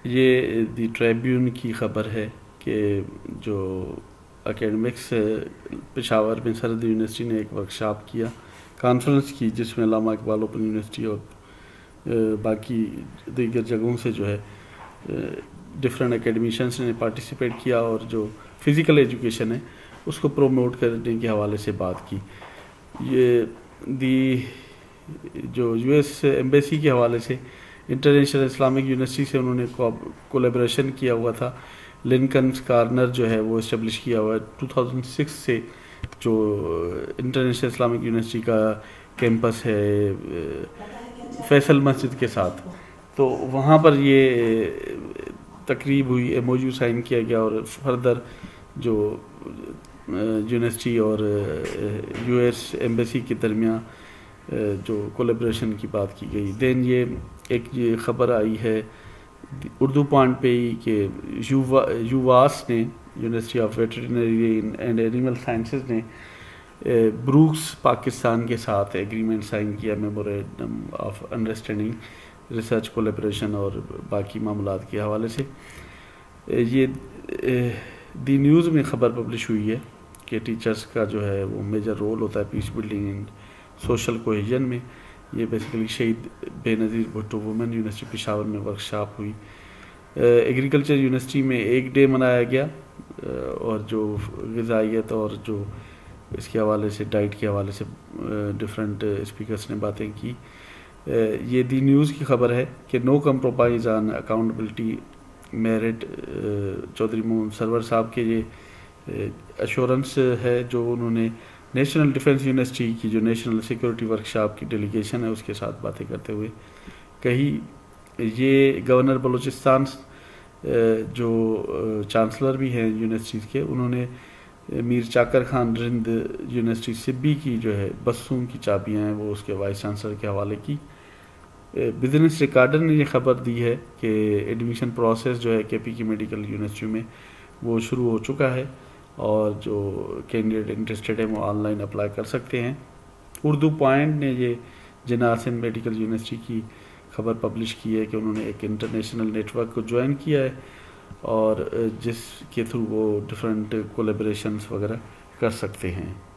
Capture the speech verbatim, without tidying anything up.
یہ دی ٹریبیون کی خبر ہے کہ جو اکیڈمکس پشاور میں سرحد یونیورسٹی نے ایک ورکشاپ کیا، کانفرنس کی، جس میں علامہ اقبال اوپن یونیورسٹی اور باقی دیگر جگہوں سے جو ہے ڈفرینٹ اکیڈمیشنس نے پارٹیسپیٹ کیا، اور جو فزیکل ایجوکیشن ہے اس کو پروموٹ کرنے کے حوالے سے بات کی۔ یہ دی جو یو ایس ایمبیسی کے حوالے سے انٹرنیشنل اسلامک یونیورسٹی سے انہوں نے کولیبریشن کیا ہوا تھا۔ لنکنز کارنر جو ہے وہ اسٹیبلش کیا ہوا ہے ٹو تھاؤزنڈ سکس سے، جو انٹرنیشنل اسلامک یونیورسٹی کا کیمپس ہے فیصل مسجد کے ساتھ، تو وہاں پر یہ تقریب ہوئی، ایم او یو سائن کیا گیا، اور فردر جو یونیورسٹی اور یو ایس ایمبیسی کے درمیان جو کولیبریشن کی بات کی گئی۔ دین یہ ایک یہ خبر آئی ہے اردو پوائنٹ پہ ہی کہ یوواس نے، university of veterinary and animal sciences نے بروکس پاکستان کے ساتھ ایگریمنٹ سائن کیا، memorandum of understanding research collaboration اور باقی معاملات کے حوالے سے۔ یہ دی نیوز میں خبر پبلش ہوئی ہے کہ ٹیچرز کا جو ہے وہ میجر رول ہوتا ہے peace building and social cohesion میں۔ یہ basically Shaheed Benazir Bhutto women university Peshawar میں ورکشاپ ہوئی۔ ایگریکلچر یونیورسٹی میں ایک ڈے منایا گیا، اور جو غذائیت اور جو اس کے حوالے سے ڈائٹ کے حوالے سے ڈفرینٹ اسپیکرس نے باتیں کی۔ یہ دی نیوز کی خبر ہے کہ no compromise on accountability merit, Chaudhry Muhammad Sarwar sahib کے یہ ایشورنس ہے جو انہوں نے نیشنل ڈیفنس یونیورسٹی کی جو نیشنل سیکورٹی ورکشاپ کی ڈیلیگیشن ہے اس کے ساتھ باتیں کرتے ہوئے کہی۔ یہ گورنر بلوچستان جو چانسلر بھی ہیں یونیورسٹیز کے، انہوں نے میر چاکر خان رند یونیورسٹی سبی کی جو ہے بسوں کی چابیاں ہیں وہ اس کے وائس چانسلر کے حوالے کی۔ بزنس ریکارڈر نے یہ خبر دی ہے کہ ایڈمیشن پروسیس جو ہے کے پی کی میڈیکل یونیورسٹی میں وہ شروع ہو چکا ہے، اور جو کینڈیڈیٹ انٹرسٹڈ ہیں وہ آن لائن اپلائی کر سکتے ہیں۔ اردو پوائنٹ نے یہ جناسن میڈیکل یونیورسٹی کی خبر پبلش کی ہے کہ انہوں نے ایک انٹرنیشنل نیٹ ورک کو جوائن کیا ہے، اور جس کے تھرو وہ ڈفرینٹ کولیبریشنز وغیرہ کر سکتے ہیں۔